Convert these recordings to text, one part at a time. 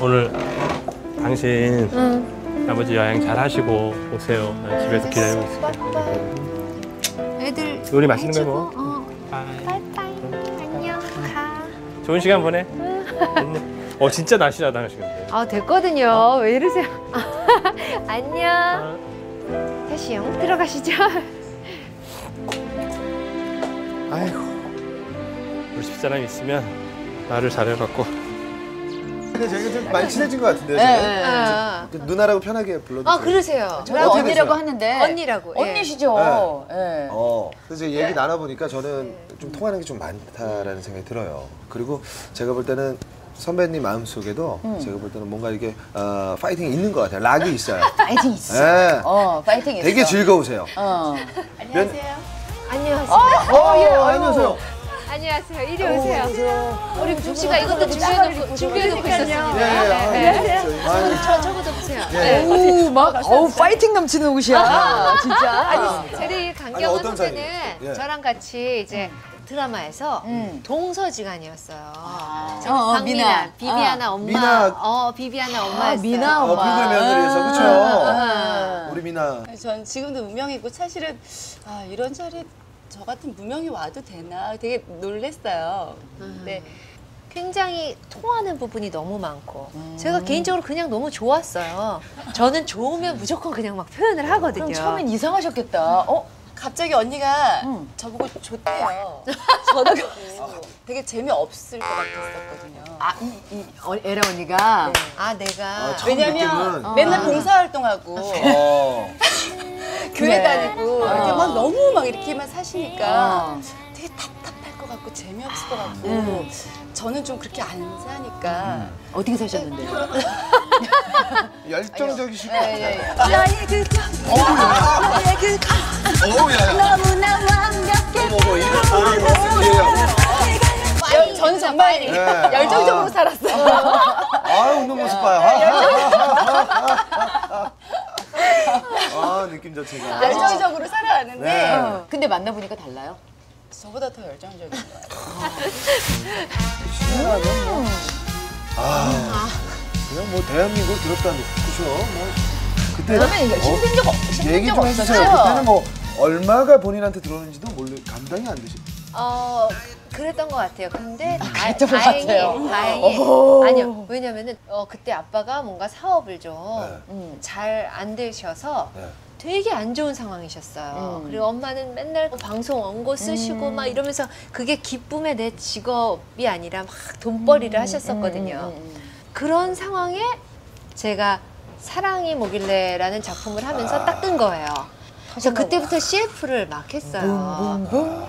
오늘 당신 아버지 여행 잘 하시고 오세요. 난 집에서 기다리고 있을게. 애들 요리 맛있는 거 먹어. 빠이빠이. 안녕. 가. 좋은 시간 보내. 진짜 날씬하다 당신인데. 됐거든요. 왜 이러세요? 안녕. 다시요. 들어가시죠. 아이고, 우리 집사람이 있으면 말을 잘해갖고. 근데 저희가 좀 많이 친해진 것 같은데요. 네. 누나라고 편하게 불러도 그러세요. 저랑 언니라고 하는데. 언니라고. 언니시죠. 네. 그래서 얘기 나눠보니까 저는 좀 통하는 게 좀 많다라는 생각이 들어요. 그리고 제가 볼 때는 선배님 마음속에도 제가 볼 때는 뭔가 이게 파이팅이 있는 것 같아요. 락이 있어요. 파이팅 있어. 네. 파이팅 있어. 되게 즐거우세요. 안녕하세요. 안녕하세요. 안녕하세요. 안녕하세요. 이리 오세요. 우리 국 씨가 이것도 준비해놓고 있었습니다. 저거도 보세요. 파이팅 넘치는 옷이야. 진짜. 아니, 제리 강경원 어떤 선배는 자리? 저랑 같이 이제 드라마에서 동서지간이었어요. 미나. 비비아나 엄마. 비비아나 엄마였어요. 미나 엄마. 붉은 며느리에서 그렇죠. 우리 미나. 전 지금도 무명이고 사실은 이런 자리에 저 같은 무명이 와도 되나 되게 놀랬어요. 근데 굉장히 통하는 부분이 너무 많고 제가 개인적으로 그냥 너무 좋았어요. 저는 좋으면 무조건 그냥 막 표현을 하거든요. 그럼 처음엔 이상하셨겠다. 갑자기 언니가 저보고 좋대요. 저도 되게 재미없을 것 같았었거든요. 에라 언니가. 내가 왜냐면 맨날 봉사활동하고 교회 다니고 이렇게 막 너무 막 이렇게만 사시니까 되게 답답할 것 같고 재미없을 것 같고 저는 좀 그렇게 안 사니까 어떻게 사셨는데? 열정적이실 것 같아요. 나의 그 나의 그 너무나 완벽해 저는 정말 열정적으로 살았어요. 웃는 모습 봐요. 느낌 자체가. 열정적으로 살아왔는데 근데 만나보니까 달라요? 저보다 더 열정적인 것 같아요. 그냥 뭐 대한민국을 들었다는 그죠? 뭐 그때 그러면 힘든 적 얘기 좀 해주세요. 그때는 뭐 얼마가 본인한테 들어오는지도 감당이 안 되시. 그랬던 것 같아요. 근데 그랬던 것 같아요. 다행히 아니요. 왜냐면은 그때 아빠가 뭔가 사업을 좀 잘 안 되셔서 되게 안 좋은 상황이셨어요. 그리고 엄마는 맨날 방송 원고 쓰시고 막 이러면서 그게 기쁨의 내 직업이 아니라 막 돈벌이를 하셨었거든요. 그런 상황에 제가 사랑이 뭐길래라는 작품을 하면서 딱 뜬 거예요. 그래서 그때부터 CF를 막 했어요.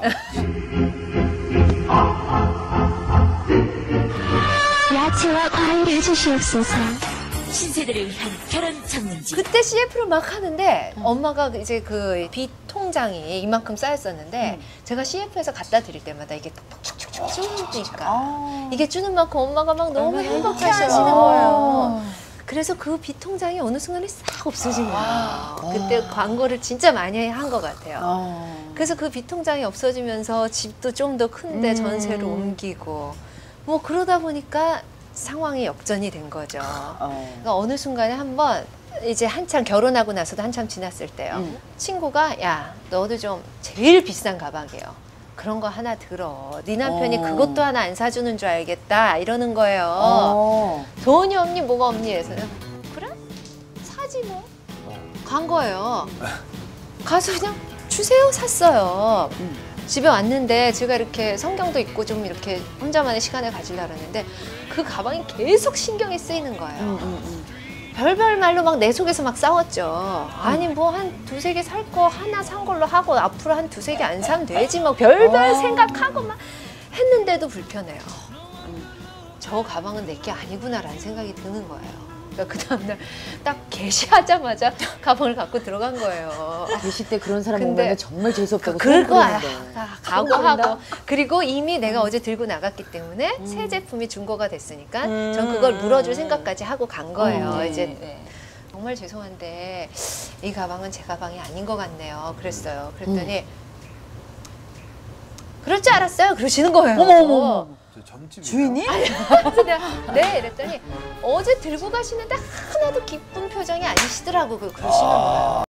야채와 과일을 주시옵소서. 신세대를 위한 결혼 전문지. 그때 CF를 막 하는데 엄마가 이제 그 빚 통장이 이만큼 쌓였었는데 제가 CF에서 갖다 드릴 때마다 이게 톡톡톡톡 쭈니까 이게 주는 만큼 엄마가 막 너무 행복해 하시는 거예요. 그래서 그 빚 통장이 어느 순간에 싹 없어진 거예요. 그때 광고를 진짜 많이 한 것 같아요. 그래서 그 빚 통장이 없어지면서 집도 좀 더 큰데 전세로 옮기고 뭐 그러다 보니까 상황이 역전이 된 거죠. 그러니까 어느 순간에 한번 이제 한참 결혼하고 나서도 한참 지났을 때요. 친구가 야 너도 좀 제일 비싼 가방이에요. 그런 거 하나 들어. 네 남편이 그것도 하나 안 사주는 줄 알겠다 이러는 거예요. 돈이 없니 뭐가 없니 해서 그래? 사지 뭐. 간 거예요. 가서 그냥 주세요 샀어요. 집에 왔는데 제가 이렇게 성경도 읽고 좀 이렇게 혼자만의 시간을 가지려고 했는데 그 가방이 계속 신경이 쓰이는 거예요. 별별 말로 막 내 속에서 막 싸웠죠. 아니 뭐 한 두세 개 살 거 하나 산 걸로 하고 앞으로 한 두세 개 안 사면 되지 뭐 별별 생각하고 막 했는데도 불편해요. 저 가방은 내 게 아니구나라는 생각이 드는 거예요. 그러니까 그 다음날 딱 개시하자마자 가방을 갖고 들어간 거예요. 계실 때 그런 사람 근데 보면 정말 재수없다고 그럴 거야. 생각하는데. 각오하고 그리고 이미 내가 어제 들고 나갔기 때문에 새 제품이 중고가 됐으니까 전 그걸 물어줄 생각까지 하고 간 거예요. 이제 정말 죄송한데 이 가방은 제 가방이 아닌 것 같네요. 그랬어요. 그랬더니 그럴 줄 알았어요. 그러시는 거예요. 어머. 저 점집이 주인이? 그래서 내가 네 이랬더니 어제 들고 가시는데 하나도 기쁜 표정이 아니시더라고 그러시는 거예요.